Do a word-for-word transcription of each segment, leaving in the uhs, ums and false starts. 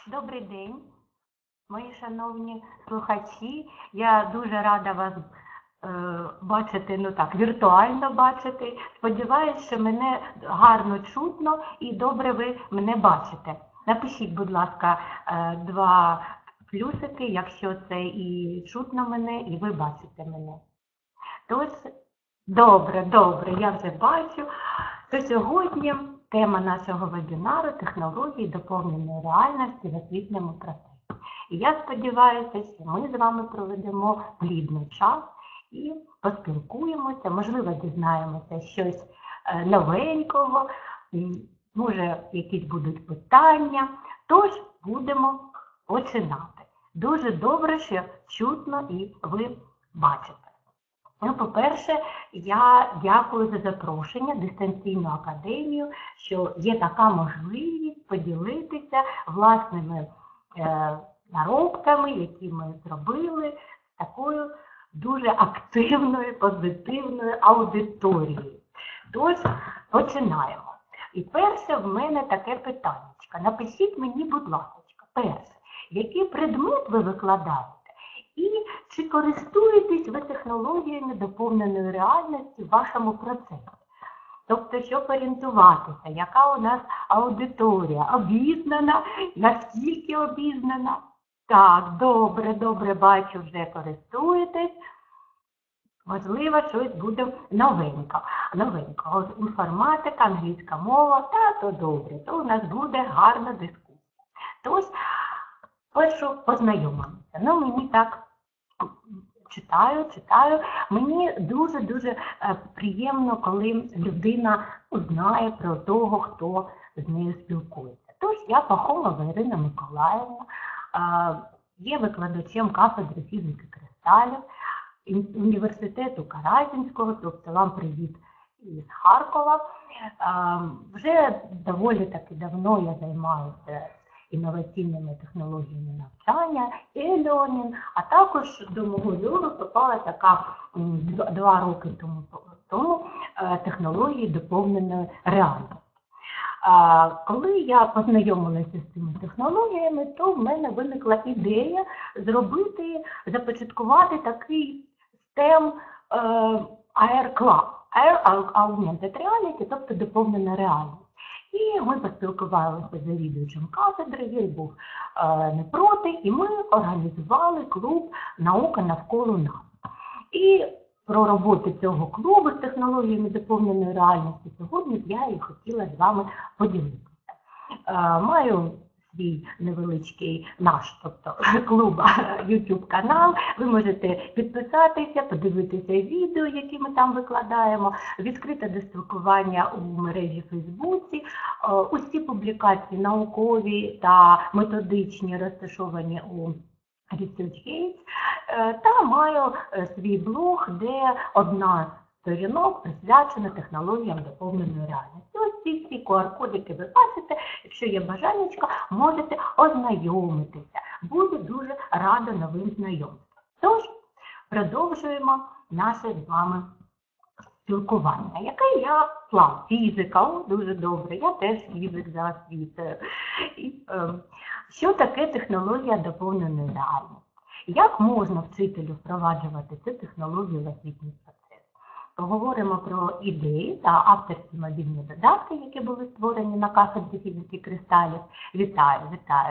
Добрий день, мої шановні слухачі. Я дуже рада вас е, бачити, ну так, віртуально бачити. Сподіваюсь, що мене гарно чутно і добре ви мене бачите. Напишіть, будь ласка, е, два плюсики, якщо це і чутно мене, і ви бачите мене. Тож, добре, добре, я вже бачу. То сьогодні тема нашого вебінару – технології доповненої реальності в освітньому процесі. І я сподіваюся, що ми з вами проведемо плідний час і поспілкуємося, можливо, дізнаємося щось новенького, може, якісь будуть питання. Тож, будемо починати. Дуже добре, що чутно і ви бачите. Ну, по-перше, я дякую за запрошення в дистанційну академію, що є така можливість поділитися власними е, наробками, які ми зробили з такою дуже активною, позитивною аудиторією. Тож, починаємо. І перше в мене таке питання. Напишіть мені, будь ласка, перше, який предмет ви викладаєте? І чи користуєтесь ви технологіями доповненої реальності в вашому процесі? Тобто, щоб орієнтуватися, яка у нас аудиторія, обізнана, наскільки обізнана? Так, добре, добре, бачу, вже користуєтесь. Можливо, щось буде новенько. Новенько. Інформатика, англійська мова, та то добре, то у нас буде гарна дискусія. Тож, першу познайомимося. Ну, мені так читаю, читаю. Мені дуже-дуже приємно, коли людина знає про того, хто з нею спілкується. Тож, я Пахомова Ірина Миколаївна, є викладачем кафедри фізики кристалів університету Каразінського, тобто вам привіт із Харкова. Вже доволі таки давно я займаюся інноваційними технологіями навчання, e-learning, а також до мого зору попала така два роки тому, тому технології доповненої реальності. Коли я познайомилася з цими технологіями, то в мене виникла ідея зробити, започаткувати такий STEM ей ар-клас, Air Augmented Reality, тобто доповнена реальність. І ми поспілкувалися з завідувачем кафедри, він був е, не проти, і ми організували клуб «Наука навколо нас». І про роботу цього клубу з технологіями доповненої реальності сьогодні я і хотіла з вами поділитися. Е, маю свій невеличкий наш, тобто клуб, YouTube-канал. Ви можете підписатися, подивитися відео, які ми там викладаємо, відкрите до спілкування у мережі Фейсбуці. Усі публікації наукові та методичні розташовані у ResearchGate. Та маю свій блог, де одна з сторінок присвячена технологіям доповненої реальності. Ось ці всі ку ар-кодики ви бачите, якщо є бажанечко, можете ознайомитися. Буду дуже рада новим знайомствам. Тож, продовжуємо наше з вами спілкування. Який я план? Фізика, о, дуже добре, я теж фізик за освітою. І, е, що таке технологія доповненої реальності? Як можна вчителю впроваджувати цю технологію в освітній процес? Поговоримо про ідеї та авторські мобільні додатки, які були створені на кафедрі фізики кристалів. Вітаю, вітаю.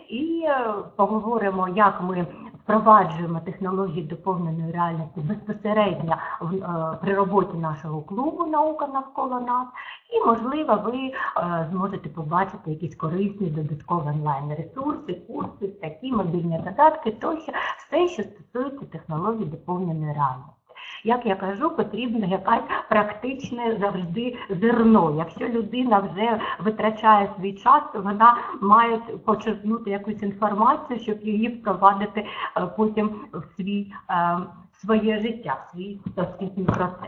І поговоримо, як ми впроваджуємо технології доповненої реальності безпосередньо при роботі нашого клубу «Наука навколо нас». І, можливо, ви зможете побачити якісь корисні додаткові онлайн-ресурси, курси, такі мобільні додатки, тощо все, що стосується технологій доповненої реальності. Як я кажу, потрібно якась практичне завжди зерно. Якщо людина вже витрачає свій час, то вона має почерпнути якусь інформацію, щоб її впровадити потім в свій, своє життя, в свій освітній процес.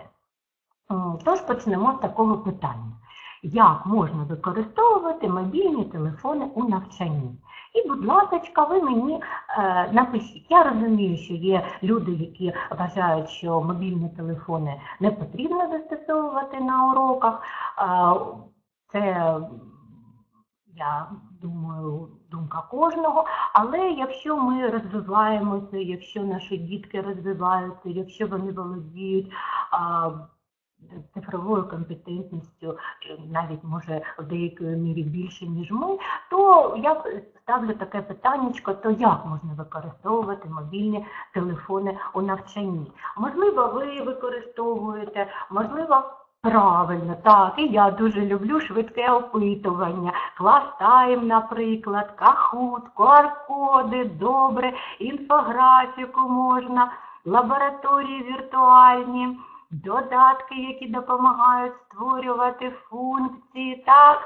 Тож почнемо з такого питання. Як можна використовувати мобільні телефони у навчанні? І, будь ласка, ви мені е, напишіть. Я розумію, що є люди, які вважають, що мобільні телефони не потрібно застосовувати на уроках. Е, це я думаю, думка кожного, але якщо ми розвиваємося, якщо наші дітки розвиваються, якщо вони володіють а, цифровою компетентністю, навіть може в деякої мірі більше, ніж ми, то я ставлю таке питаннячко, то як можна використовувати мобільні телефони у навчанні? Можливо, ви використовуєте, можливо, правильно, так, і я дуже люблю швидке опитування, клас-тайм, наприклад, кахут, ку ар-коди, добре, інфографіку можна, лабораторії віртуальні, додатки, які допомагають створювати функції, так,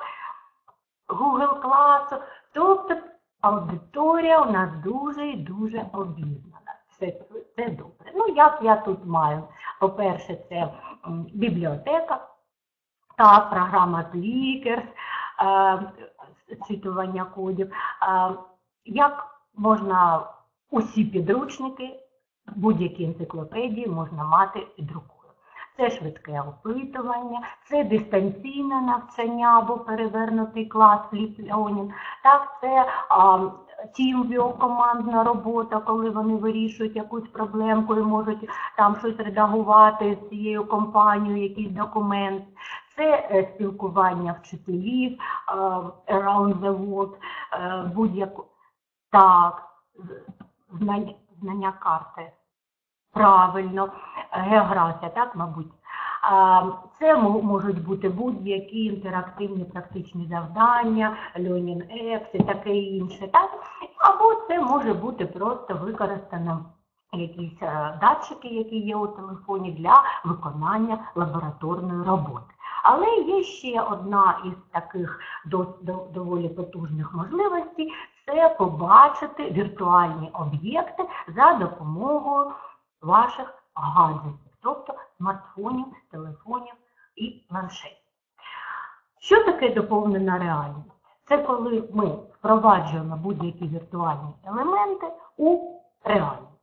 Google класу. Тобто аудиторія у нас дуже і дуже обізнана. Це, це добре. Ну, як я тут маю? По-перше, це м, бібліотека, так, програма Clickers, е, цитування кодів. Е, як можна усі підручники, будь-які енциклопедії можна мати під рукою. Це швидке опитування, це дистанційне навчання або перевернутий клас, фліп-лернінг. Так, це тімворк, командна робота, коли вони вирішують якусь проблемку і можуть там щось редагувати з цією компанією, якийсь документ. Це е, спілкування вчителів, е, around the world, е, будь-яку. Так, знання, знання карти. Правильно, географія, так, мабуть. Це можуть бути будь-які інтерактивні практичні завдання, learning apps і таке інше, так? Або це може бути просто використано якісь датчики, які є у телефоні для виконання лабораторної роботи. Але є ще одна із таких доволі потужних можливостей – це побачити віртуальні об'єкти за допомогою ваших гаджетів, тобто смартфонів, телефонів і планшетів. Що таке доповнена реальність? Це коли ми впроваджуємо будь-які віртуальні елементи у реальність.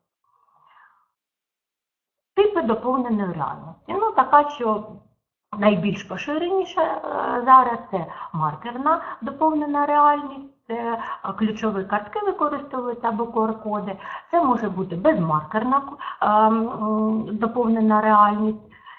Типи доповненої реальності. Ну, така, що найбільш поширеніша зараз – це маркерна доповнена реальність. Це ключові картки використовуються або ку ар-коди. Це може бути безмаркерна доповнена реальність.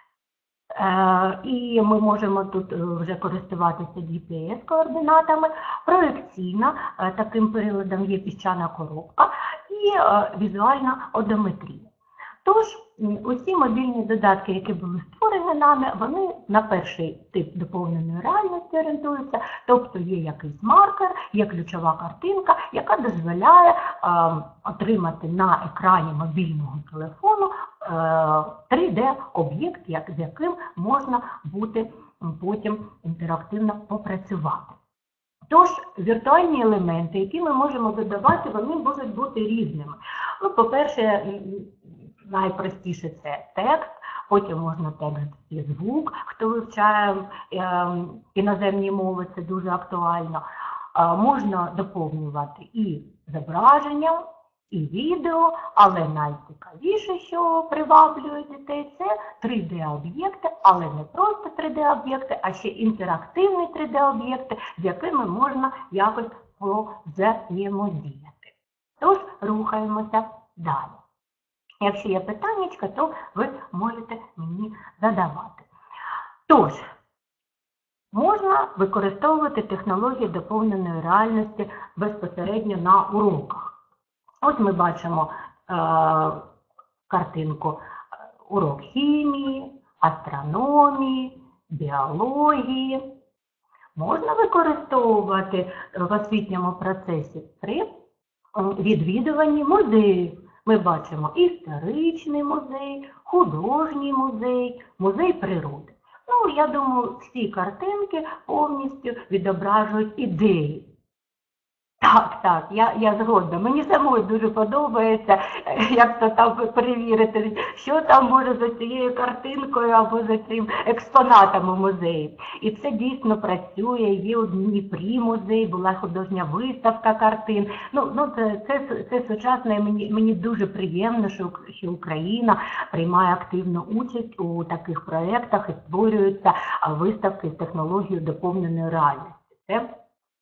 І ми можемо тут вже користуватися джі пі ес-координатами. Проекційна, таким приладом є піщана коробка, і візуальна одометрія. Тож, усі мобільні додатки, які були створені нами, вони на перший тип доповненої реальності орієнтуються, тобто є якийсь маркер, є ключова картинка, яка дозволяє е, отримати на екрані мобільного телефону е, три де-об'єкт, як, з яким можна буде потім інтерактивно попрацювати. Тож, віртуальні елементи, які ми можемо додавати, вони можуть бути різними. Ну, по-перше, найпростіше це текст, потім можна текст і звук, хто вивчає е, іноземні мови, це дуже актуально. Е, можна доповнювати і зображення, і відео, але найцікавіше, що приваблює дітей, це три де-об'єкти, але не просто три де-об'єкти, а ще інтерактивні три де-об'єкти, з якими можна якось взаємодіяти. Тож, рухаємося далі. Якщо є питання, то ви можете мені задавати. Тож, можна використовувати технології доповненої реальності безпосередньо на уроках. Ось ми бачимо е, картинку урок хімії, астрономії, біології. Можна використовувати в освітньому процесі при відвідуванні музеїв. Ми бачимо історичний музей, художній музей, музей природи. Ну, я думаю, всі картинки повністю відображують ідеї. Так, так, я, я згодна. Мені самої дуже подобається, як то там перевірити, що там може за цією картинкою або за цим експонатом у музеї. І це дійсно працює, є у Дніпрі музей, була художня виставка картин. Ну, ну це, це, це сучасне, мені, мені дуже приємно, що, що Україна приймає активну участь у таких проєктах і створюються виставки з технологією доповненої реальності. Це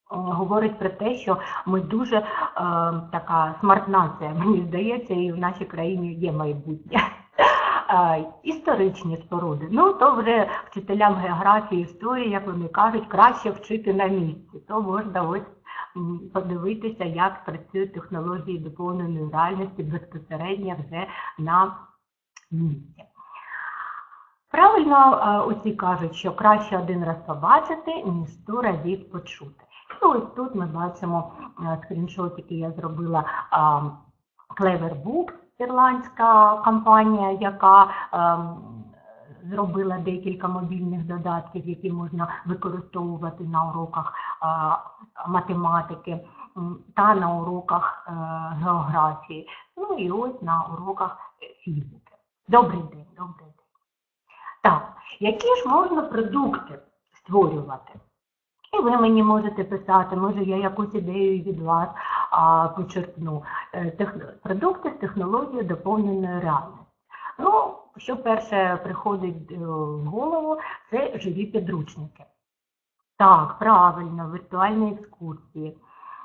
говорить про те, що ми дуже е, така смарт-нація, мені здається, і в нашій країні є майбутнє. Е, історичні споруди. Ну, то вже вчителям географії, історії, як вони кажуть, краще вчити на місці. То можна ось подивитися, як працюють технології доповненої реальності безпосередньо вже на місці. Правильно усі кажуть, що краще один раз побачити, ніж сто разів почути. І ось тут ми бачимо скріншот, який я зробила, Cleverbooks, ірландська компанія, яка зробила декілька мобільних додатків, які можна використовувати на уроках математики та на уроках географії, ну і ось на уроках фізики. Добрий день, добрий день. Так, які ж можна продукти створювати? І ви мені можете писати, може я якусь ідею від вас а, почерпну. Тех... Продукти з технологією доповненої реальності. Ну, що перше приходить в голову, це живі підручники. Так, правильно, віртуальні екскурсії.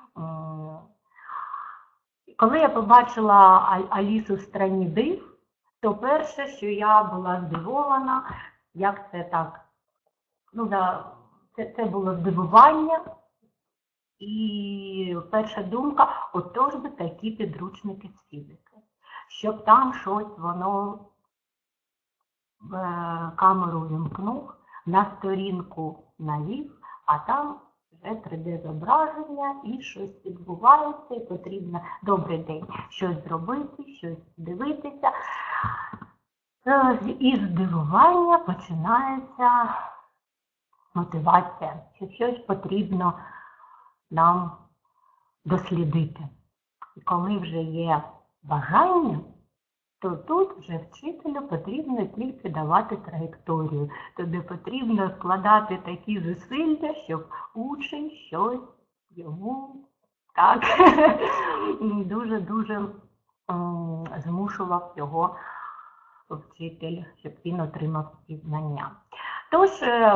Коли я побачила Алісу в «Страні див», то перше, що я була здивована, як це так, ну да, це, це було здивування. І перша думка, отож би такі підручники з фізики. Щоб там щось воно в камеру вимкнув, на сторінку навів, а там вже три де-зображення і щось відбувається, і потрібно добрий день щось зробити, щось дивитися. Із здивування починається мотивація, що щось потрібно нам дослідити. І коли вже є бажання, то тут вже вчителю потрібно тільки давати траєкторію. Тобі потрібно вкладати такі зусилля, щоб учень щось йому так дуже-дуже змушував його вчитель, щоб він отримав ці знання. Тож,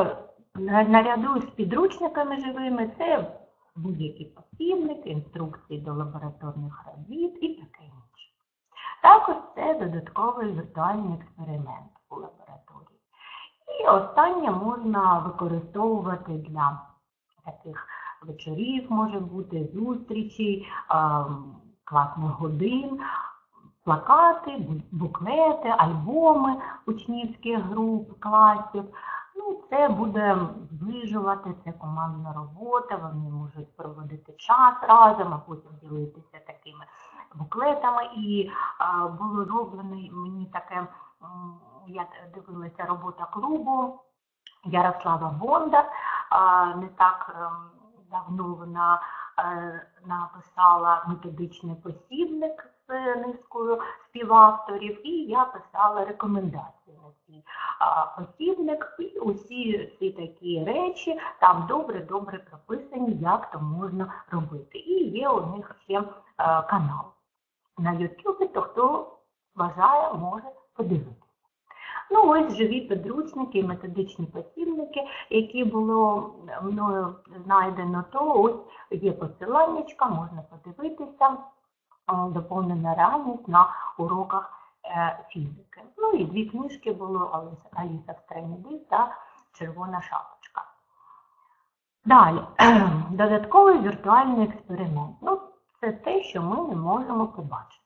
наряду з підручниками живими, це будь-які посібники, інструкції до лабораторних робіт і таке інше. Також це додатковий віртуальний експеримент у лабораторії. І останнє можна використовувати для таких вечорів, може бути, зустрічей, класних годин, плакати, буклети, альбоми учнівських груп, класів. Ну, це буде зближувати, це командна робота, вони можуть проводити час разом, а потім ділитися такими буклетами. І а, було зроблено мені таке, я дивилася, робота клубу Ярослава Бондар, а, не так а, давно вона а, написала методичний посібник з низкою співавторів, і я писала рекомендації на цей а, посібник. І усі ці такі речі там добре-добре прописані, як то можна робити. І є у них ще а, канал на ютубі, то хто бажає, може подивитися. Ну, ось живі підручники і методичні посібники, які було мною знайдено, то ось є посиланнячка, можна подивитися, доповнена реальність на уроках фізики. Ну і дві книжки було Аліса в «Страні див» та «Червона шапочка». Далі, додатковий віртуальний експеримент. Ну, це те, що ми не можемо побачити.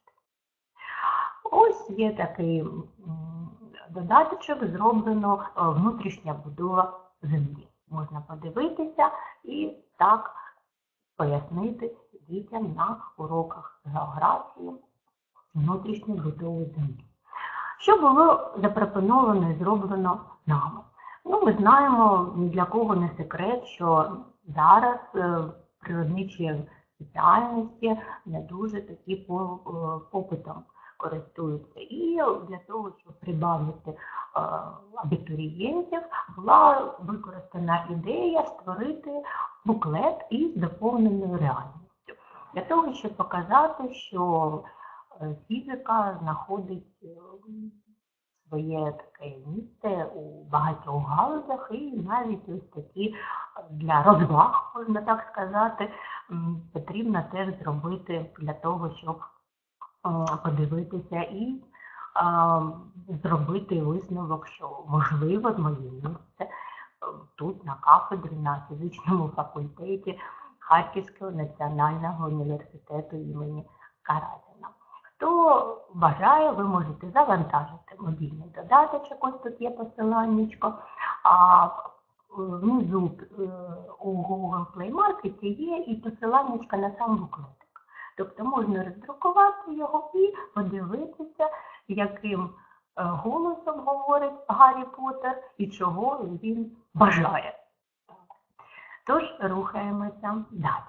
Ось є такий додаточок, зроблено внутрішня будова Землі. Можна подивитися і так пояснити дітям на уроках географії внутрішню будову Землі. Що було запропоновано і зроблено нами? Ну, ми знаємо, ні для кого не секрет, що зараз природничі спеціальності не дуже такі попитом користуються. І для того, щоб прибавити абітурієнтів, була використана ідея створити буклет із доповненою реальністю. Для того, щоб показати, що фізика знаходить своє таке місце у багатьох галузях, і навіть ось такі для розваг, можна так сказати, потрібно теж зробити для того, щоб подивитися і а, зробити висновок, що можливо моє місце тут на кафедрі, на фізичному факультеті Харківського національного університету імені Каразіна. Хто бажає, ви можете завантажити мобільний додаточок, ось тут є посиланнячко, а внизу у Google Play Market є і посиланнячко на сам буклетик. Тобто можна роздрукувати його і подивитися, яким голосом говорить Гаррі Поттер і чого він бажає. Тож рухаємося далі.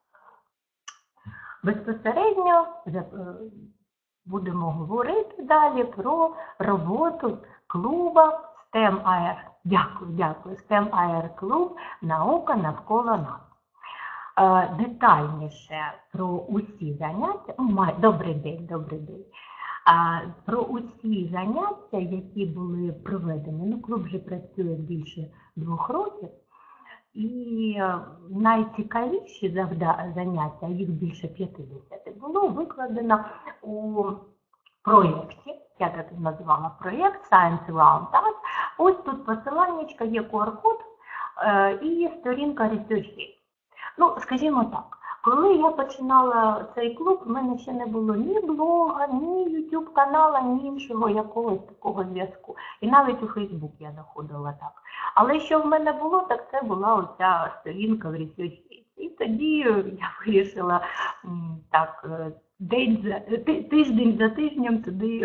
Безпосередньо будемо говорити далі про роботу клуба STEM-АР. Дякую, дякую. STEM-АР клуб «Наука навколо нас». Детальніше про усі заняття, добрий день, добрий день, про усі заняття, які були проведені, ну, клуб вже працює більше двох років, і найцікавіші заняття, їх більше п'ятдесят, було викладено у проєкті, я так назвала проєкт Science Around Us. Ось тут посиланнячка, є ку ар код і сторінка ResearchGate. Ну, скажімо так, коли я починала цей клуб, в мене ще не було ні блога, ні ютуб канала, ні іншого якогось такого зв'язку. І навіть у Фейсбук я заходила так. Але що в мене було, так це була оця сторінка в ResearchGate. І тоді я вирішила так, день за, тиждень за тижнем туди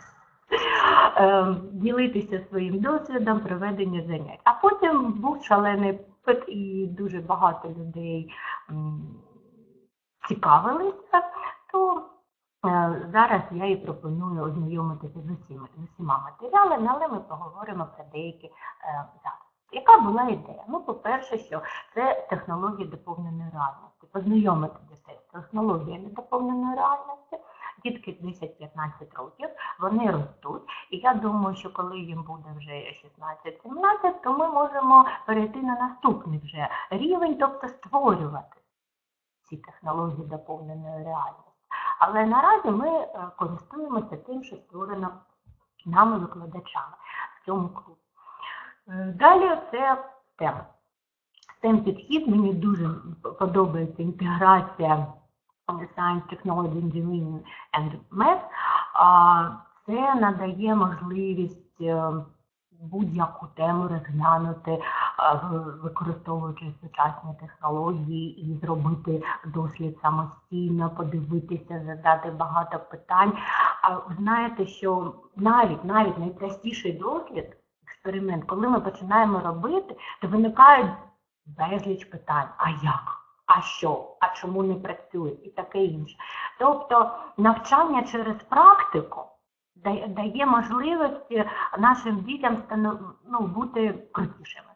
ділитися своїм досвідом проведення занять. А потім був шалений і дуже багато людей цікавилися, то зараз я і пропоную ознайомитися з усіма, з усіма матеріалами, але ми поговоримо про деякі зараз. Яка була ідея? Ну, по-перше, що це технології доповненої реальності. Познайомити дітей з технологіями доповненої реальності. Дітки десять-п'ятнадцять років, вони ростуть, і я думаю, що коли їм буде вже шістнадцять-сімнадцять, то ми можемо перейти на наступний вже рівень, тобто створювати ці технології доповненої реальності. Але наразі ми користуємося тим, що створено нами викладачами в цьому клубі. Далі це STEM. STEM-підхід, мені дуже подобається інтеграція Science, Technology, Engineering and Math. Це надає можливість будь-яку тему розглянути, використовуючи сучасні технології, і зробити дослід самостійно, подивитися, задати багато питань. Ви знаєте, що навіть, навіть найпростіший дослід, експеримент, коли ми починаємо робити, то виникають безліч питань. А як? А що? А чому не працює? І таке інше. Тобто навчання через практику дає можливість нашим дітям ну, бути крутішими.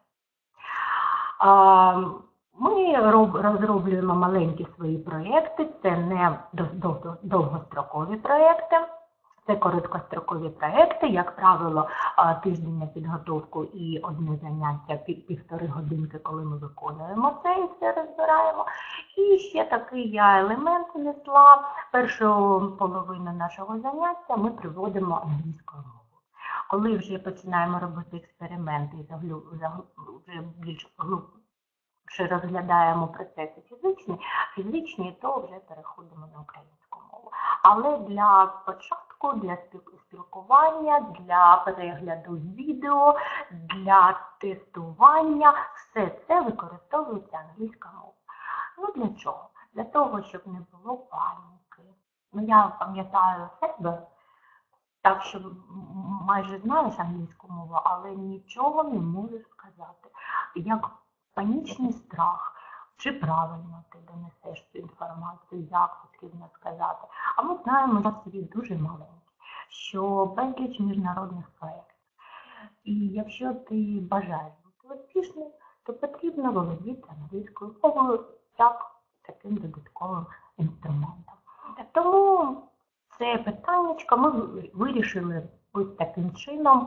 Ми розроблюємо маленькі свої проєкти, це не довгострокові проєкти. Це короткострокові проєкти, як правило, тиждень на підготовку і одне заняття півтори годинки, коли ми виконуємо це і все розбираємо. І ще такий я елемент внесла. Першу половину нашого заняття ми приводимо англійською мовою. Коли вже починаємо робити експерименти і вже більш глибше розглядаємо процеси фізичні, фізичні, то вже переходимо на українську мову. Але для початку, для спілкування, для перегляду відео, для тестування, все це використовується англійська мова. Ну для чого? Для того, щоб не було паніки. Ну я пам'ятаю себе, так що майже знаєш англійську мову, але нічого не можеш сказати. Як панічний страх. Чи правильно ти донесеш цю інформацію, як потрібно сказати. А ми знаємо, що світ дуже маленький, що безліч міжнародних проєктів. І якщо ти бажаєш бути успішним, то потрібно володіти англійською мовою як таким додатковим інструментом. Тому це питаннячко ми вирішили ось таким чином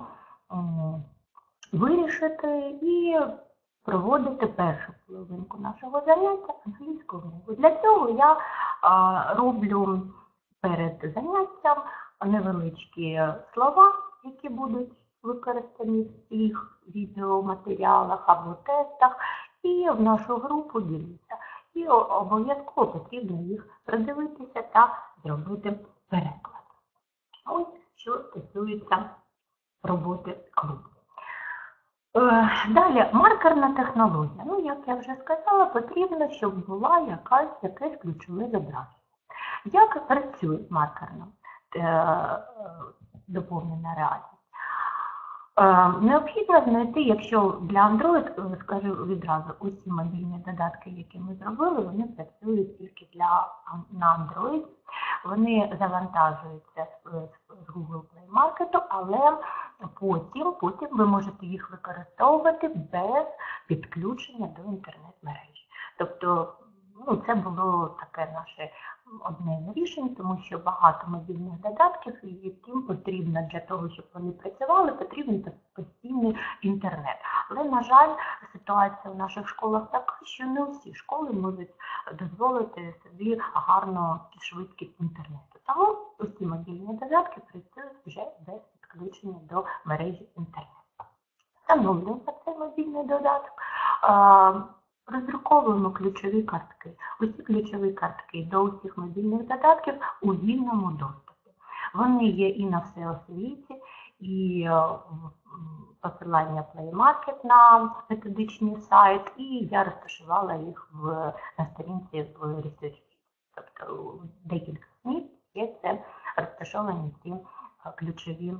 вирішити і проводити першу половинку нашого заняття англійською мовою. Для цього я а, роблю перед заняттям невеличкі слова, які будуть використані в цих відеоматеріалах або тестах, і в нашу групу ділюся. І обов'язково потрібно їх продивитися та зробити переклад. Ось що стосується роботи клубу. Далі, маркерна технологія. Ну, як я вже сказала, потрібно, щоб була якась, якесь ключове зображення. Як працює маркерна доповнена реальність? Необхідно знайти, якщо для Android, скажу відразу, усі мобільні додатки, які ми зробили, вони працюють тільки для, на Android. Вони завантажуються з Google Play Market, але потім, потім ви можете їх використовувати без підключення до інтернет-мережі. Тобто, ну, це було таке наше одне з рішень, тому що багато мобільних додатків, яким потрібно для того, щоб вони працювали, потрібен постійний інтернет. Але, на жаль, ситуація в наших школах така, що не всі школи можуть дозволити собі гарну швидкість інтернету. Тому усі мобільні додатки працюють вже без підключення до мережі інтернету. Встановлюємо цей мобільний додаток. Роздруковуємо ключові картки. Усі ключові картки до усіх мобільних додатків у вільному доступі. Вони є і на всеосвіті, і посилання Play Market на методичний сайт, і я розташувала їх в, на сторінці в Research. Тобто декілька місць є це розташовані ці ключові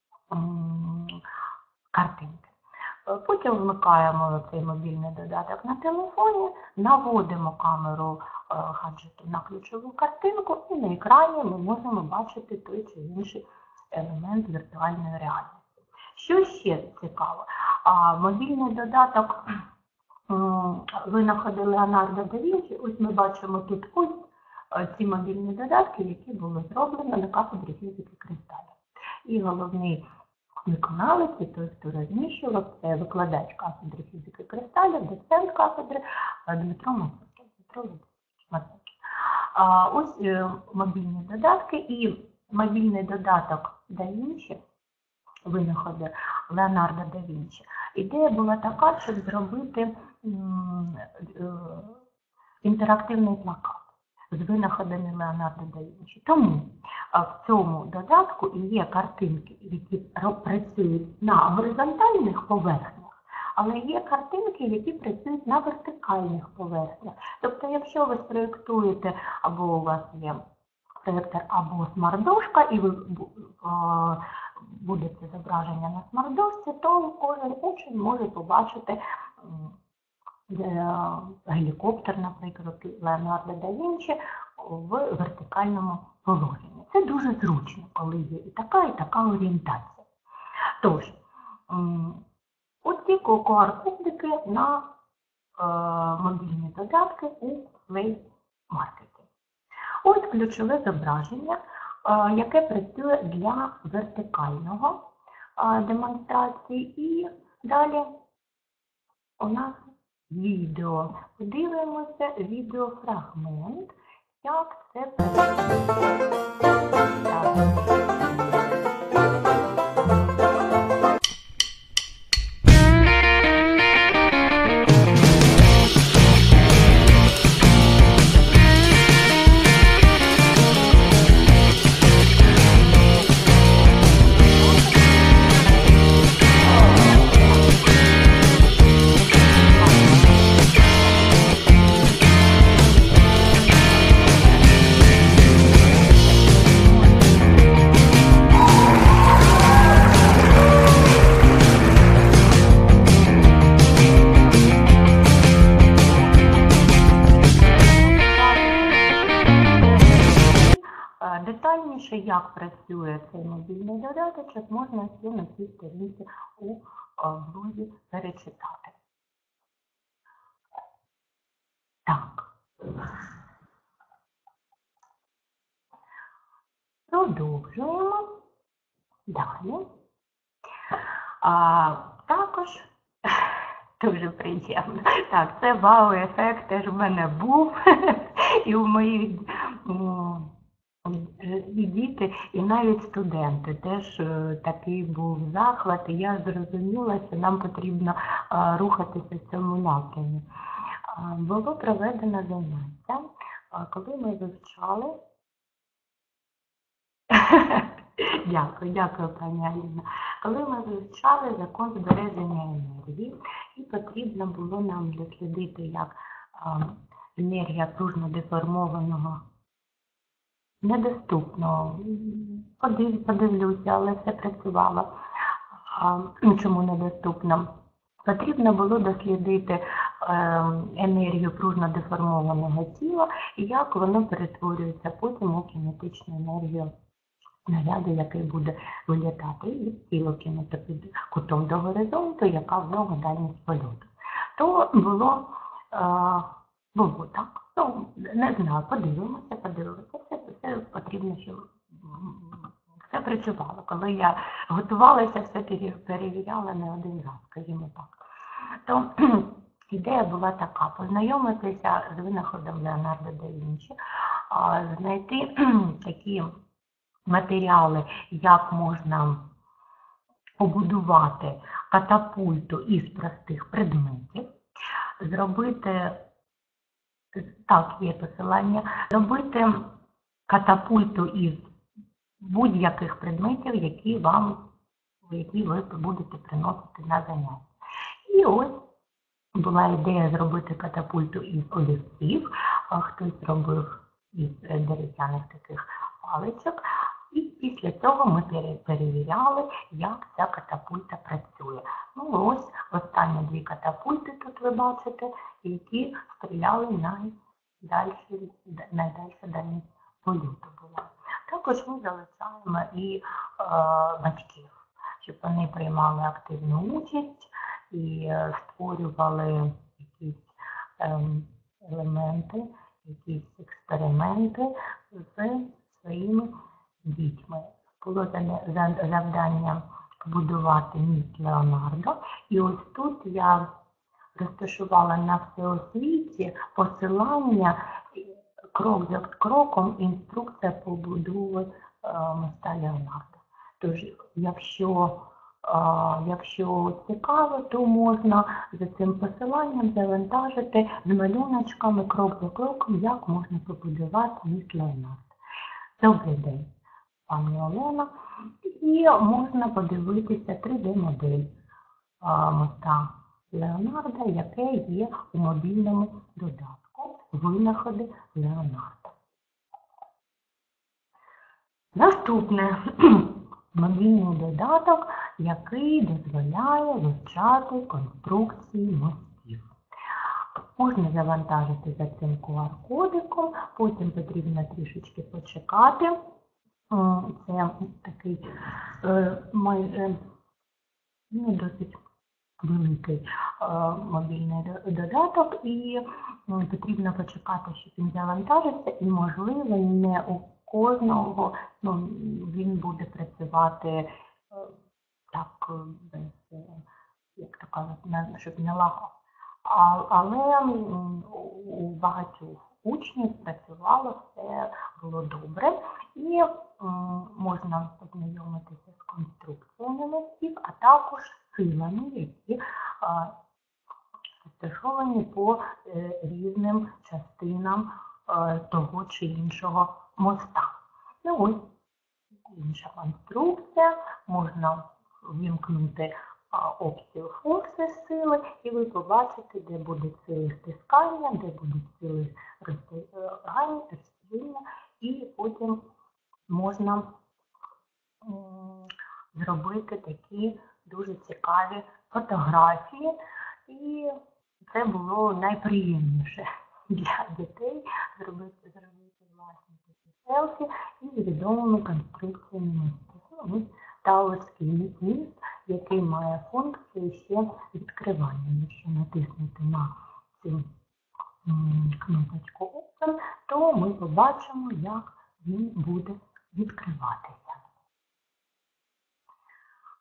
картинки. Потім вмикаємо цей мобільний додаток на телефоні, наводимо камеру гаджету на ключову картинку і на екрані ми можемо бачити той чи інший елемент віртуальної реальності. Що ще цікаво? Мобільний додаток винаходив Леонардо да Вінчі. Ось ми бачимо тут ось ці мобільні додатки, які були зроблені на кафедрі фізики кристалів. І головний виконавець, і той, хто розміщував, це викладач кафедри фізики кристалів, доцент кафедри Дмитро Мацикін. Ось мобільні додатки, і мобільний додаток да Вінчі, винаходи Леонардо да Вінчі. Ідея була така, щоб зробити інтерактивний плакат з винаходами Леонардо да Вінчі. Тому в цьому додатку є картинки, які працюють на горизонтальних поверхнях, але є картинки, які працюють на вертикальних поверхнях. Тобто, якщо ви спроєктуєте, або у вас є проєктор, або смарт-дошка, і ви буде це зображення на смарт-дошці, то кожен учень може побачити гелікоптер, наприклад, Леонардо да Вінчі в вертикальному положенні. Це дуже зручно, коли є і така, і така орієнтація. Тож, оці ку ар-кодики на е, мобільні додатки у Play Market. Ось ключове зображення, е, яке працює для вертикального е, демонстрації. І далі у нас відео. Подивимося відеофрагмент, як це працює. Детальніше, як працює цей мобільний додаток, можна ще на цій сторінці у блозі перечитати. Так. Продовжуємо. Далі. А, також дуже приємно. Так, це вау-ефект теж в мене був. І у моїх м, і діти, і навіть студенти теж е, такий був захват. І я зрозуміла, що нам потрібно е, рухатися в цьому напрямі. А, Було проведено заняття, а, коли ми вивчали. Дякую, дякую, пані Аліна. Коли ми вивчали закон збереження енергії, і потрібно було нам дослідити, як а, енергія пружно деформованого недоступно. Подив, подивлюся, але все працювало. А, чому недоступно? Потрібно було дослідити е, енергію пружно деформованого тіла і як воно перетворюється потім у кінетичну енергію наряду, який буде вилітати і тіло кинуто під кутом до горизонту, яка в нього дальність польоту. То було, е, було так. Ну, не знаю, подивимося, подивимося. Все, все потрібно, щоб все працювало. Коли я готувалася, все перевіряла не один раз, скажімо так. То ідея була така: познайомитися з винаходом Леонардо да Вінчі, знайти такі матеріали, як можна побудувати катапульту із простих предметів, зробити, так, є посилання, зробити катапульту із будь-яких предметів, які вам, які ви будете приносити на заняття. І ось була ідея зробити катапульту із олівців, хтось робив із дерев'яних таких паличок. І після цього ми перевіряли, як ця катапульта працює. Ну ось останні дві катапульти тут ви бачите, які стріляли найдальші, найдальша дальність польоту була. Також ми залишаємо і е, батьків, щоб вони приймали активну участь і е, створювали якісь е, елементи, якісь експерименти з своїми дітьми. Було завдання побудувати міст Леонардо. І ось тут я розташувала на всеосвіті посилання крок за кроком інструкція побудови моста Леонардо. Тож, якщо, якщо цікаво, то можна за цим посиланням завантажити з малюночками крок за кроком, як можна побудувати міст Леонардо. Добрий день, пані Олена. І можна подивитися три де-модель моста Леонардо, яке є у мобільному додатку «Винаходи Леонардо». Наступне мобільний додаток, який дозволяє вивчати конструкції мостів. Можна завантажити за цим ку ар-кодиком, потім потрібно трішечки почекати. Це такий майже ну, досить великий мобільний додаток, і потрібно почекати, щоб він завантажиться, і, можливо, не у кожного ну, він буде працювати так, без, як то кажуть, щоб не лагав. Але у багатьох учнів працювало, все було добре, і можна познайомитися з конструкціями мостів, а також силами, які розташовані по різним частинам того чи іншого моста. Ну ось інша конструкція, можна вимкнути опцію форси сили, і ви побачите, де будуть сили стискання, де будуть сили розтягання, розтягання, і потім можна зробити такі дуже цікаві фотографії, і це було найприємніше для дітей зробити, зробити власні такі селфі із відомими конструкціями мостів. Ось Тауерський міст, який має функцію ще відкривання. Якщо натиснути на цю кнопочку Open, то ми побачимо, як він буде відкриватися.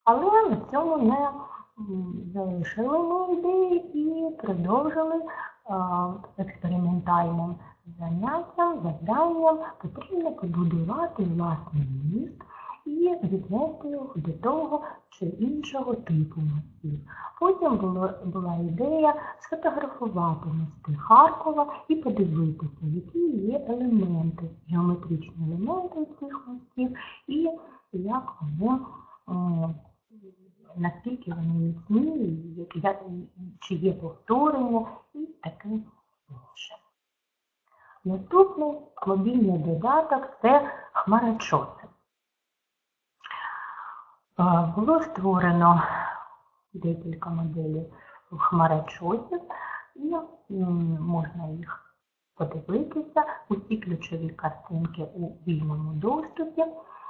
Але на цьому не залишили ми ідеї і продовжили експериментальним заняттям, завданням. Потрібно побудувати власний міст і віднести його до того чи іншого типу мостів. Потім було, була ідея сфотографувати мости Харкова і подивитися, які є елементи, геометричні елементи цих мостів і як вони, наскільки вони міцні, чи є повторення і таке інше. Наступний мобільний додаток – це хмарочоси. Було створено декілька моделей хмарочосів, і можна їх подивитися. Усі ключові картинки у вільному доступі.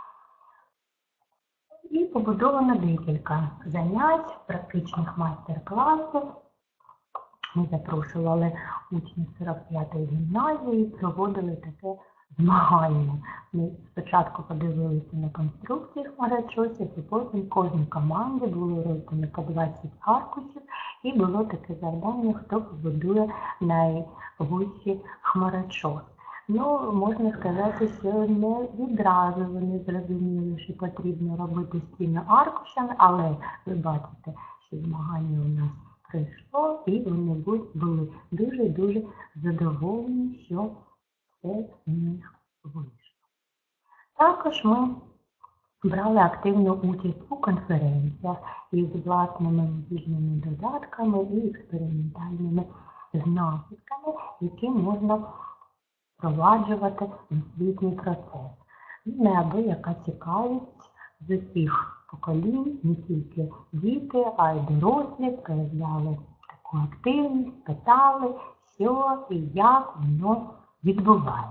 І побудовано декілька занять, практичних майстер-класів. Ми запрошували учнів сорок п'ятої гімназії і проводили таке змагання. Ми спочатку подивилися на конструкції хмарочосів, і потім кожній команді було роздано по двадцять аркушів, і було таке завдання, хто побудує найвищий хмарочос. Ну, можна сказати, що не відразу вони зрозуміли, що потрібно робити стіну аркушами, але ви бачите, що змагання у нас прийшло, і вони були дуже-дуже задоволені, що це у них вийшло. Також ми брали активну участь у конференціях із власними мобільними додатками і експериментальними знахідками, які можна впроваджувати освітній процес. Неабияка цікавість з усіх поколінь, не тільки діти, а й дорослі проявляли таку активність, питали, що і як воно відбувається.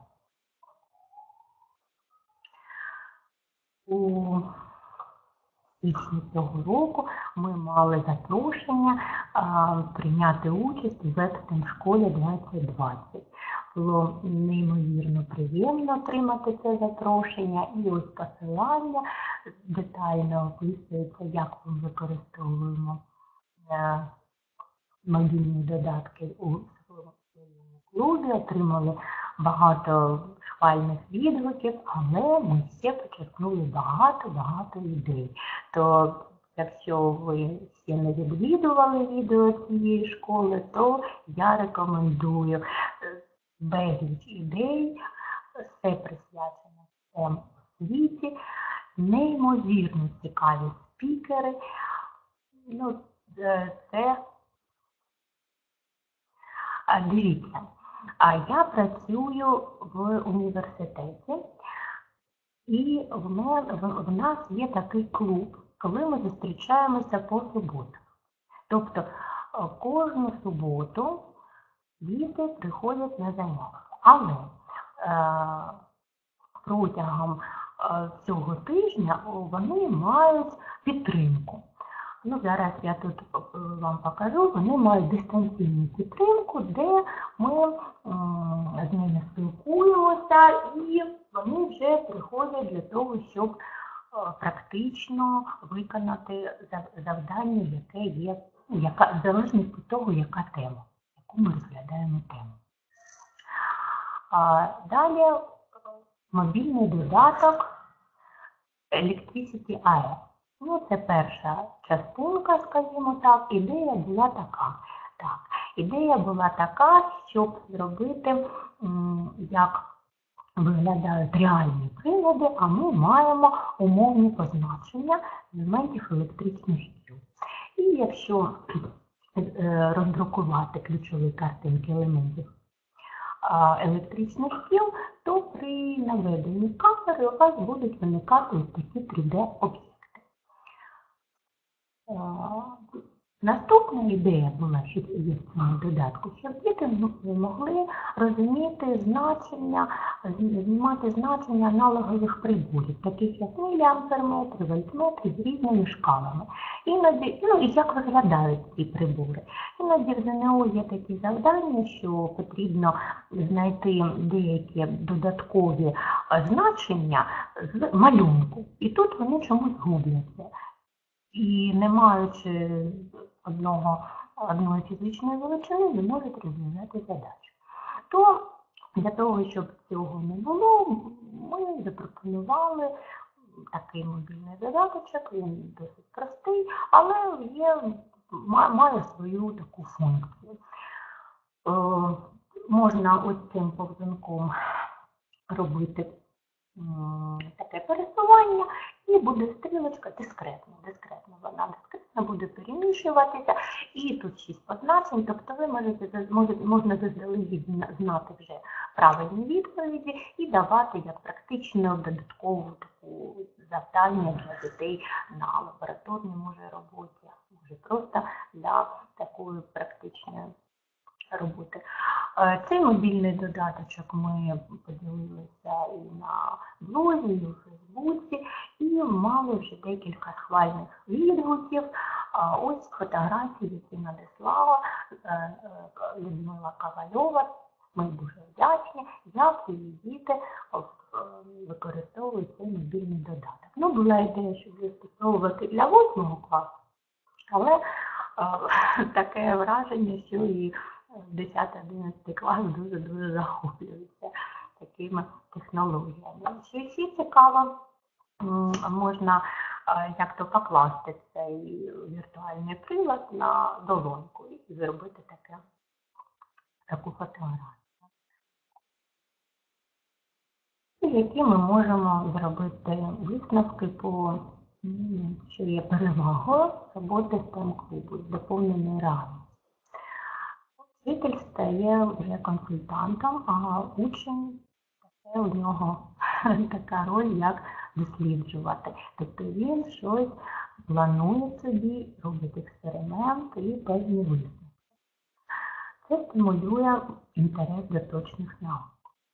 У січні цього року ми мали запрошення а, прийняти участь у веб-школі двадцять двадцять. Було неймовірно приємно отримати це запрошення, і ось посилання детально описується, як ми використовуємо е, мобільні додатки у своєму клубі, отримали багато схвальних відгуків, але ми ще почерпнули багато-багато ідей. То якщо ви ще не відвідували відео цієї школи, то я рекомендую. Безліч ідей, все присвячено всьому світі, неймовірно цікаві спікери. Ну, це, дивіться, я працюю в університеті, і в, мене, в нас є такий клуб, коли ми зустрічаємося по суботах. Тобто кожну суботу діти приходять на заняття, але е, протягом е, цього тижня вони мають підтримку. Ну, зараз я тут вам покажу, вони мають дистанційну підтримку, де ми е, з ними спілкуємося, і вони вже приходять для того, щоб е, практично виконати завдання, яке є, яка, в залежності від того, яка тема. Ми розглядаємо тему. А далі мобільний додаток Electricity Air. Ну, це перша частинка, скажімо так. Ідея була така. Так, ідея була така, щоб зробити, як виглядають реальні прилади, а ми маємо умовні позначення елементів електричних сил. І якщо роздрукувати ключові картинки елементів електричних сил, то при наведенні камери у вас будуть виникати ось такі три де-об'єкти. Наступна ідея була, що є в цьому додатку, щоб діти могли розуміти значення, знімати значення аналогових приборів, таких як міліамперметри, вольтметри з різними шкалами. Іноді, ну і як виглядають ці прибори. Іноді в ЗНО є такі завдання, що потрібно знайти деякі додаткові значення з малюнку. І тут вони чомусь губляться. і не маючи одного, одної фізичної величини, не можуть розв'язати задачу. То для того, щоб цього не було, ми запропонували такий мобільний додаточок, він досить простий, але є, має свою таку функцію. Е, можна ось цим повзунком робити таке пересування, і буде стрілочка дискретно, дискретно, вона дискретно буде переміщуватися, і тут шість позначень, тобто ви можете, можете, можна заздалегідь знати вже правильні відповіді і давати як практично додаткову таку завдання для дітей на лабораторній, може, роботі, може просто для такої практичної роботи. Цей мобільний додаточок ми поділилися і на блозі, і у Фейсбуці, і мали вже декілька схвальних відгуків. Ось фотографії, які надіслала Людмила Ковальова. Ми дуже вдячні, як її діти використовують цей мобільний додаток. Ну, була ідея, щоб застосовувати для восьмого класу, але таке враження, що і десятий-одинадцятий клас дуже-дуже захоплюються такими технологіями. Що ще цікаво, можна як-то покласти цей віртуальний прилад на долоньку і зробити таке, таку фотографію. І які ми можемо зробити висновки по, що є перевагою роботи STEM-клубу з доповненою реальністю. Вчитель стає вже консультантом, а учень – це у нього така роль, як досліджувати. Тобто він щось планує собі, робить експеримент і певні висновки. Це стимулює інтерес до точних наук.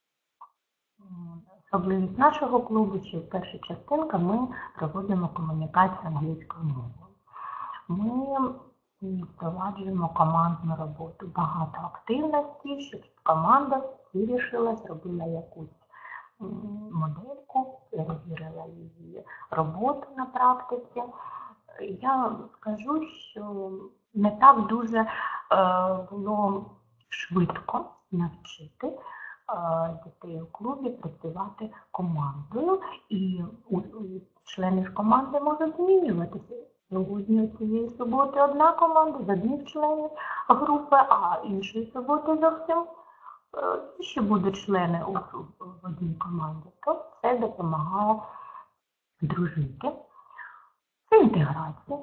Особливість нашого клубу, що перша частинка, ми проводимо комунікацію англійською мовою. Ми впроваджуємо командну роботу, багато активності, щоб команда вирішила, зробила якусь модельку, перевірила її роботу на практиці. Я скажу, що не так дуже е, було швидко навчити е, дітей у клубі працювати командою, і у, у членів команди можуть змінюватися. Сьогодні цієї суботи одна команда з одних членів групи, а іншої суботи зовсім ще будуть члени у, в одній команді. То це допомагає дружити. Це інтеграція.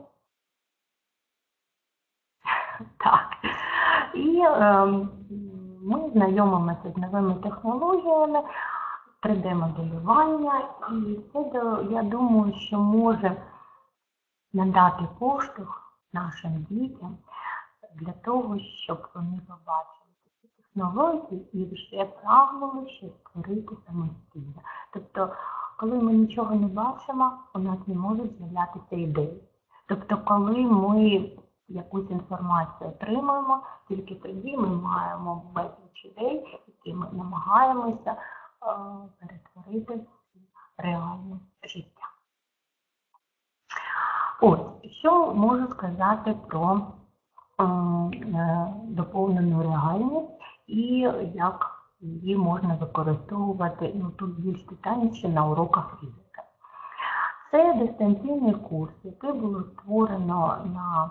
Так. І е, ми знайомимося з новими технологіями, три де-моделювання, і це, я думаю, що може надати поштовх нашим дітям для того, щоб вони побачили ці технології і вже прагнули щось створити самостійно. Тобто, коли ми нічого не бачимо, у нас не можуть з'являтися ідеї. Тобто, коли ми якусь інформацію отримуємо, тільки тоді ми маємо безліч ідей, які ми намагаємося е, перетворити в реальне життя. Ось, що можу сказати про е, доповнену реальність і як її можна використовувати, ну, тут більш детальніше, на уроках фізики. Це дистанційний курс, який було створено на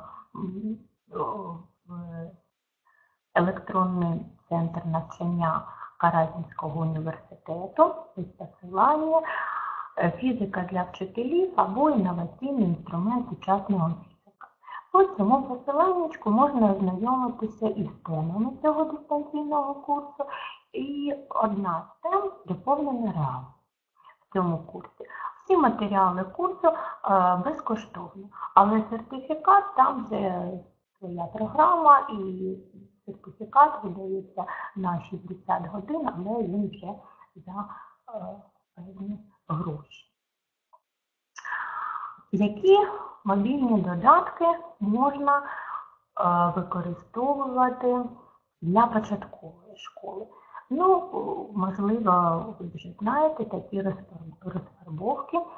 в електронний центр навчання Каразінського університету, із посилання «Фізика для вчителів» або «Інноваційний інструмент сучасного фізика». По цьому посиланнячку можна ознайомитися із темами цього дистанційного курсу, і одна з тем – доповнена реальність в цьому курсі. Всі матеріали курсу е, безкоштовні, але сертифікат там, де своя програма, і сертифікат видається на шістдесят годин, але він вже за е, певні гроші. Які мобільні додатки можна е, використовувати для початкової школи? Ну, можливо, ви вже знаєте такі розфарбовки,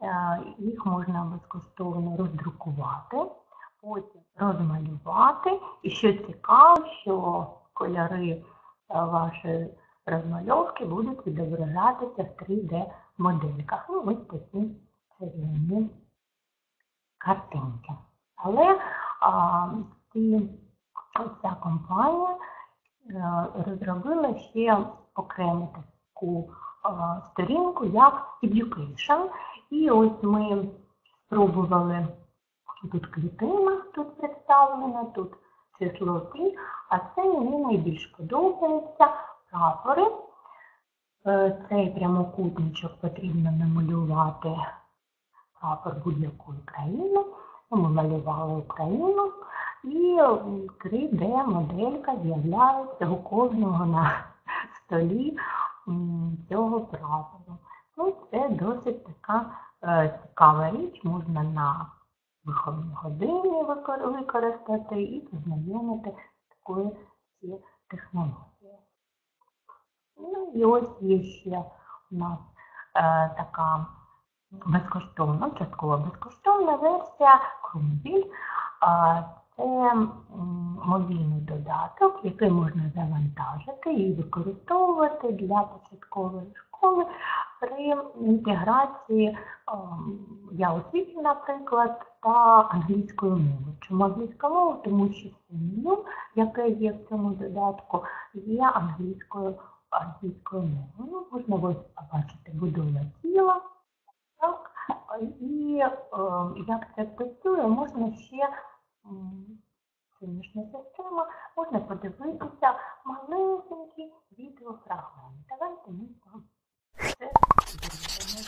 Їх можна безкоштовно роздрукувати, потім розмалювати. І що цікаво, що кольори вашої розмальовки будуть відображатися в три де-модельках. Ну, ось такі чарівні картинки. Але а, ці, ця компанія а, розробила ще окрему таку а, сторінку, як Education. І ось ми спробували, тут клітина тут представлена, тут число три, а це мені найбільш подобається прапори. Цей прямокутничок потрібно намалювати прапор будь-якої країни. Ми малювали Україну і три де-моделька з'являється у кожного на столі цього прапору. Ну, це досить така е, цікава річ, можна на виховній годині використати і познайомити з такою технологією. Ну і ось є ще у нас е, така безкоштовна, частково безкоштовна версія Крумбіль. Е, це мобільний додаток, який можна завантажити і використовувати для початкової школи при інтеграції я освіти, наприклад, та англійської мови. Чому англійська мова? Тому що це меню, яке є в цьому додатку, є англійською, англійською мовою. Ну, можна ось побачити будову тіла. Так? І е, як це працює, можна ще сонячна система, можна подивитися маленькі відеофрагменти. Давайте ми вам це подивимося.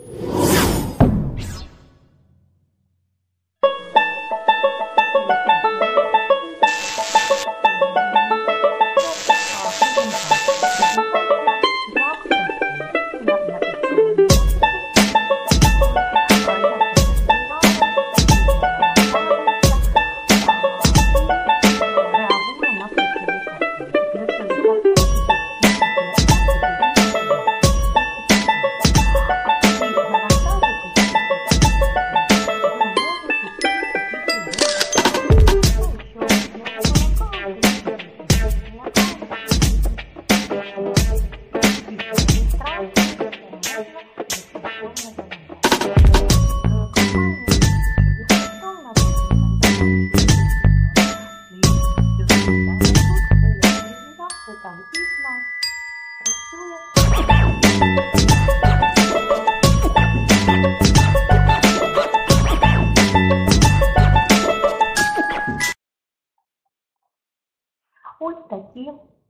Ось такі,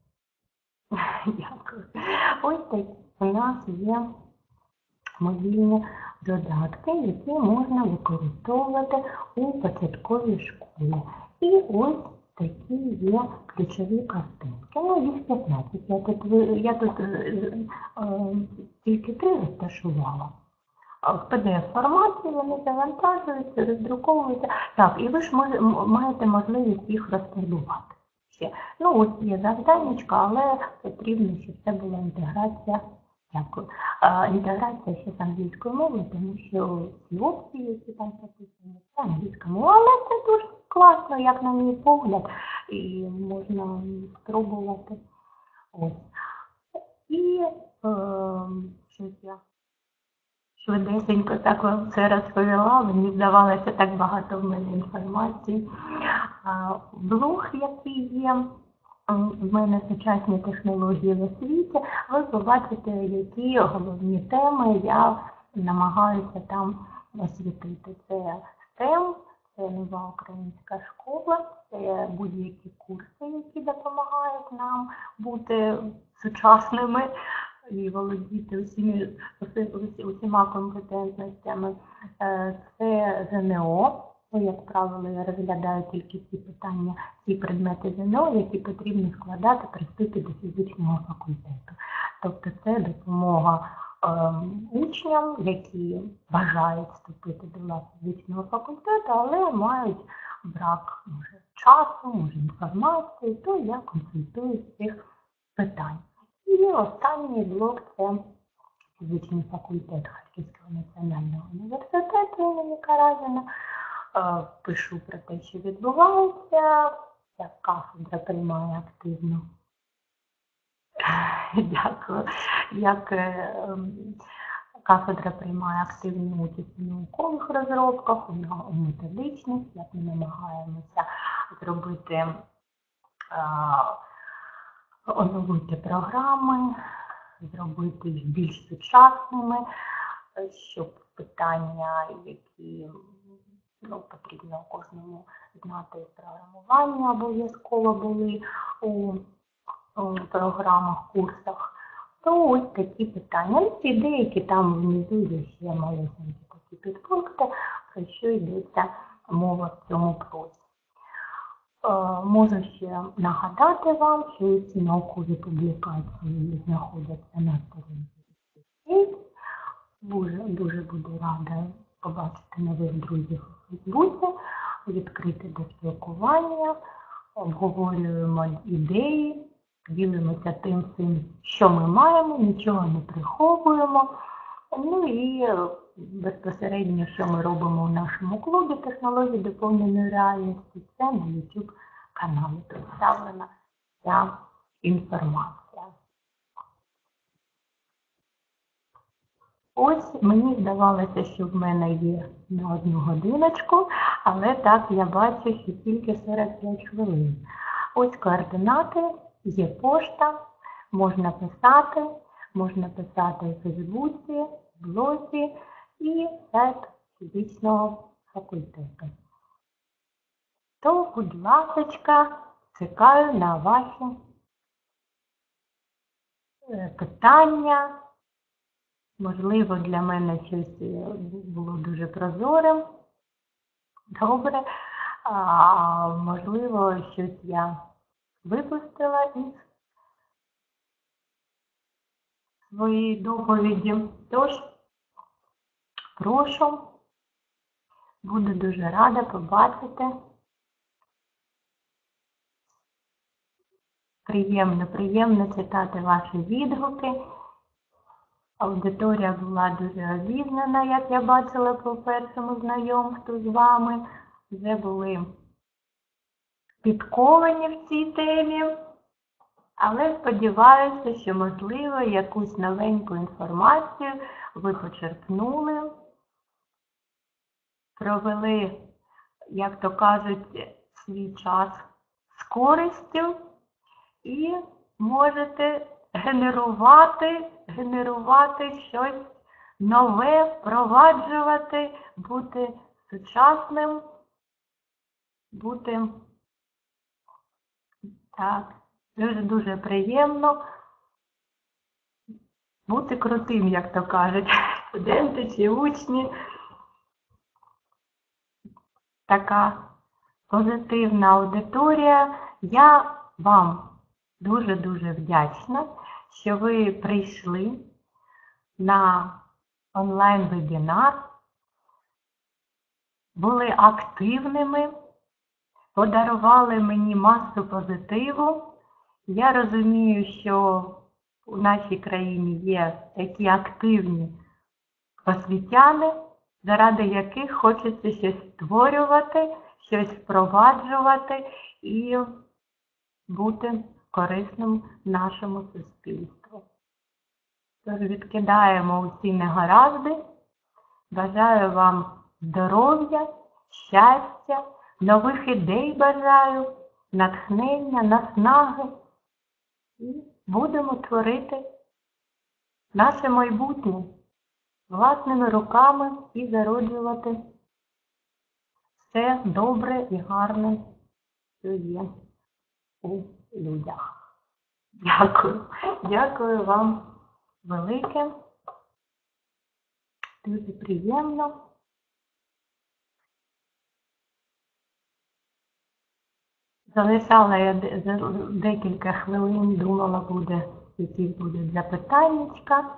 дякую, ось такі у нас є мобільні додатки, які можна використовувати у початковій школі. І ось такі є ключові картинки. Ну, їх п'ятнадцять. Я тут, я тут е, е, тільки три розташувала. В пі ді еф-форматі вони завантажуються, роздруковуються. Так, і ви ж маєте можливість їх розподілувати. Ну, ось є завданнячка, але потрібно, щоб це була інтеграція. Дякую. А, інтеграція ще з англійською мовою, тому що ці опції, які там записані, це англійська мова, але це дуже класно, як на мій погляд, і можна спробувати. Ось. І е, щось я швидесенько так вам це розповіла, мені здавалося так багато в мене інформації. Блог, який є, в мене сучасні технології в освіті, ви побачите, які головні теми я намагаюся там освітити. Це стем, це нова українська школа, це будь-які курси, які допомагають нам бути сучасними і володіти усіми, усіма компетентностями. Це зе ен о. Як правило, я розглядаю тільки ці питання, ці предмети зе ен о, які потрібно складати при вступі до фізичного факультету. Тобто це допомога е, учням, які бажають вступити до лав фізичного факультету, але мають брак може, часу, може інформації, то я консультую з цих питань. І останній блок – це фізичний факультет Харківського національного університету імені Каразіна. Пишу про те, що відбувається, як кафедра приймає активну. Дякую. Як кафедра приймає активну участь у наукових розробках, у методичних, як ми намагаємося зробити, оновити програми, зробити їх більш сучасними, щоб питання, які ну, потрібно кожному знати програмування, обов'язково були у, у програмах, курсах, то ось такі питання. І деякі там внизу є ще малесенькі такі підпункти, про що йдеться мова в цьому проці. Можу ще нагадати вам, що ці наукові публікації знаходяться на сторінці. Дуже, дуже буду рада побачити нових друзів у Фейсбуці, відкрити до спілкування, обговорюємо ідеї, ділимося тим, тим, що ми маємо, нічого не приховуємо. Ну і безпосередньо, що ми робимо у нашому клубі технології доповненої реальності, це на YouTube каналі представлена ця інформація. Ось мені здавалося, що в мене є на одну годиночку, але так я бачу, що тільки сорок п'ять хвилин. Ось координати, є пошта, можна писати, можна писати у Фейсбуці, в блозі і сайт фізичного факультету. То, будь ласка, чекаю на ваші питання. Можливо, для мене щось було дуже прозорим. Добре. А, можливо, щось я випустила із своєї доповіді. Тож, прошу, буду дуже рада побачити. Приємно, приємно читати ваші відгуки. Аудиторія була дуже обізнана, як я бачила по першому знайомству з вами. Вже були підковані в цій темі. Але сподіваюся, що, можливо, якусь новеньку інформацію ви почерпнули, провели, як то кажуть, свій час з користю і можете генерувати, генерувати щось нове, впроваджувати, бути сучасним, бути так. Дуже-дуже приємно бути крутим, як то кажуть, студенти чи учні. Така позитивна аудиторія. Я вам дуже-дуже вдячна, що ви прийшли на онлайн-вебінар, були активними, подарували мені масу позитиву. Я розумію, що у нашій країні є такі активні освітяни, заради яких хочеться щось створювати, щось впроваджувати і бути корисним нашому суспільству. Тож відкидаємо усі негаразди. Бажаю вам здоров'я, щастя, нових ідей бажаю, натхнення, наснаги. І будемо творити наше майбутнє власними руками і зароджувати все добре і гарне, що є у людях. Дякую. Дякую вам велике. Дуже приємно. Залишала я декілька хвилин, думала, буде, які будуть запитаннячка.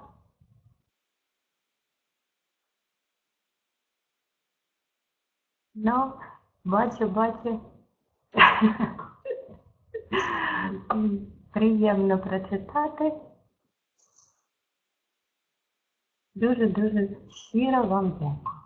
Ну, бачу, бачу. Приємно прочитати. Дуже-дуже щиро вам дякую.